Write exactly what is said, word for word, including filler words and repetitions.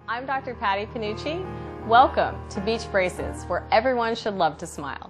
I'm Doctor Patty Panucci. Welcome to Beach Braces, where everyone should love to smile.